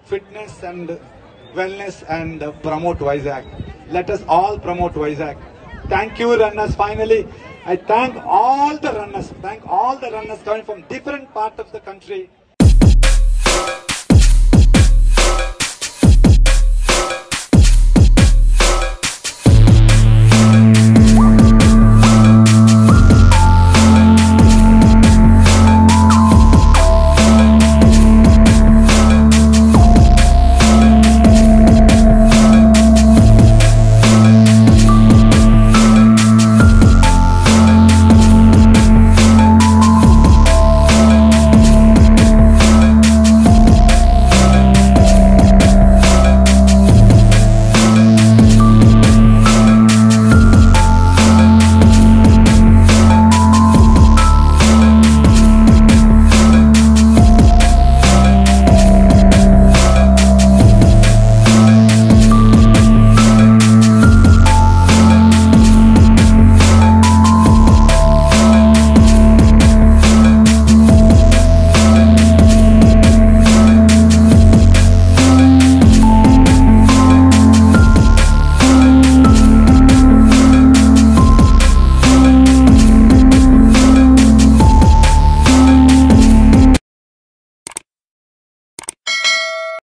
fitness and wellness and promote Vizag. Let us all promote Vizag. Thank you, runners. Finally, I thank all the runners. Thank all the runners coming from different parts of the country.